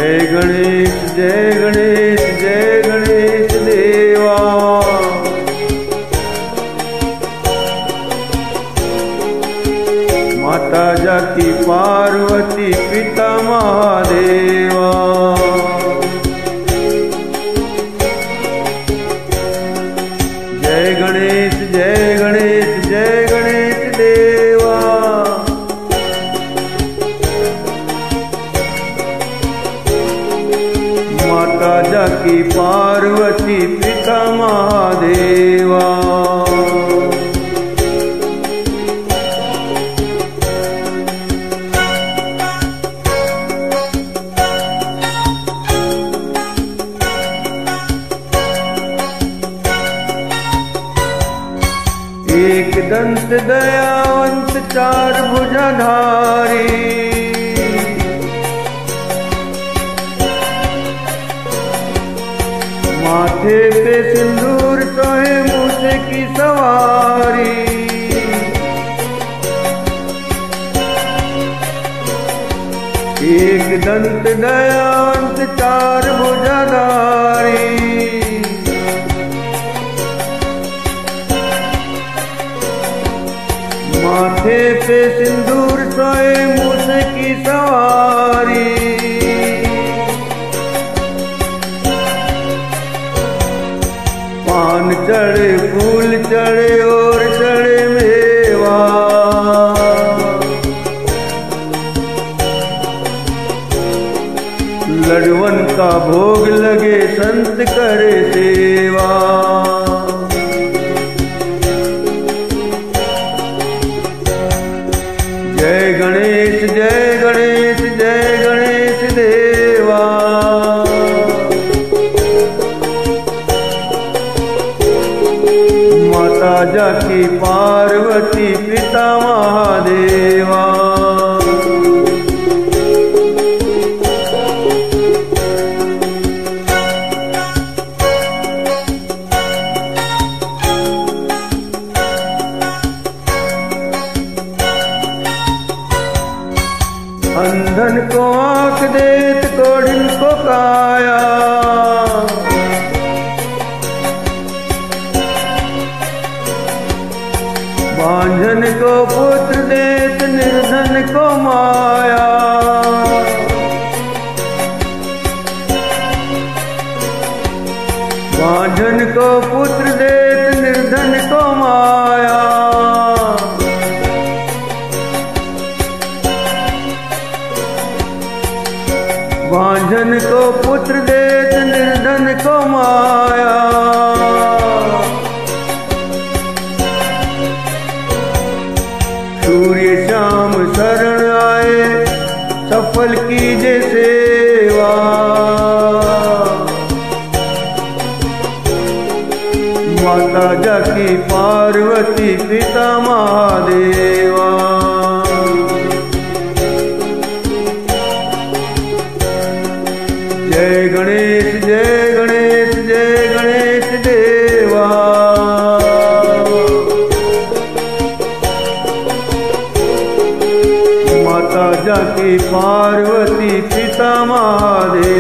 जय गणेश जय गणेश जय गणेश देवा। माता जाकी पार्वती पिता महादेवा। जय गणेश जय गणेश जय गणेश देवा। माता जाकी पार्वती पिता महादेवा। एक दंत दयावंत चार भुजाधारी। माथे पे सिंदूर सोहे मूस की सवारी। एक दंत दयावंत चार भुजाधारी। माथे पे सिंदूर सोए मूस की सवारी। पान चढ़े फूल चढ़े और चढ़े मेवा। लडवन का भोग लगे संत करे सेवा। जय गणेश जय गणेश जय गणेश देवा। माता जाकी पार्वती पिता महादेवा। अंधन को आँख देत कोढ़िन को काया। बांझन को पुत्र देत निर्धन को माया। बांझन को पुत्र देत निर्धन को माया। बांझन को पुत्र देत निर्धन को माया। सूर्य शाम शरण आए सफल कीजे सेवा। माता जाकी पार्वती पिता महादेवा। जय गणेश जय गणेश जय गणेश देवा। माता जाकी पार्वती पिता महादेवा।